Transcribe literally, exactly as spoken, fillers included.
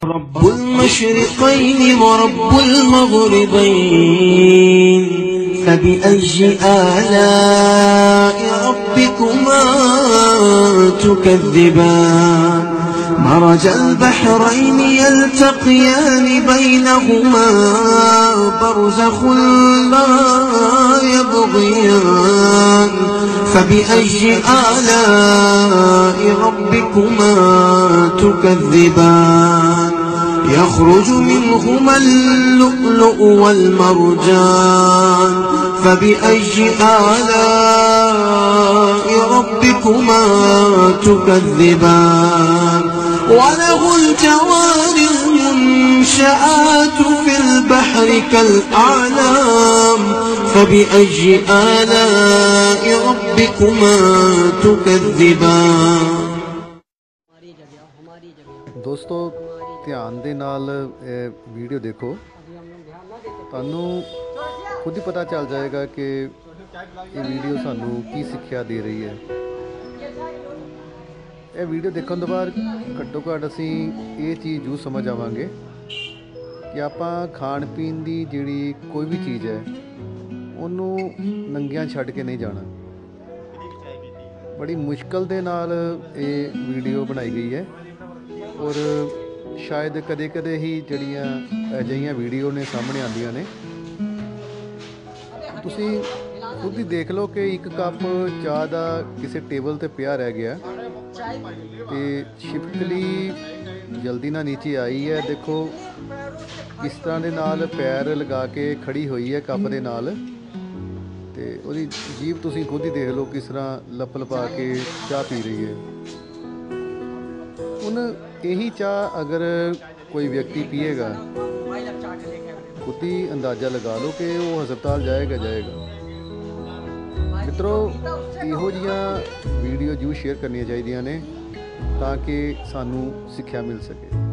رب المشرقين ورب المغربين فبأي آلاء ربكما تكذبان مرج البحرين يلتقيان بينهما برزخ لا يبغيان فبأي آلاء ربكما تكذبان يخرج منهما اللؤلؤ والمرجان فبأي آلاء ربكما تكذبان وله الجوار المنشآت في البحر كالأعلام فبأي آلاء ربكما تكذبان। दोस्तों ध्यान दे नाल वीडियो देखो, तानू खुद ही पता चल जाएगा कि ये वीडियो सानू की सिक्ख्या दे रही है। ये वीडियो देखने तो बाद घट्टो घट्ट असी ये चीज़ जरूर समझ आवांगे कि आपां खाण पीण दी जिहड़ी कोई भी चीज़ है उन्नू नंगियां छड्ड के नहीं जाना। बड़ी मुश्किल दे नाल ये वीडियो बनाई गई है और शायद कदे कदे ही जड़ियाँ अजिहियां वीडियो ने सामने आंदियां ने। तुसी खुद ही देख लो कि एक कप चाह दा किसी टेबल ते पिया रह गया ते छिपकली जल्दी ना नीचे आई है। देखो किस तरह दे नाल पैर लगा के खड़ी हुई है कप दे नाल ते उहदी जीभ तुसी खुद ही देख लो किस तरह लप लपा के चाह पी रही है। उन यही चाह अगर कोई व्यक्ति पिएगा खुद ही अंदाज़ा लगा लो कि वो हस्पताल जाएगा जाएगा। मित्रों इहो जिहियां वीडियो जरूर शेयर करनी चाहिए ने ताकि सानू सिक्ख्या मिल सके।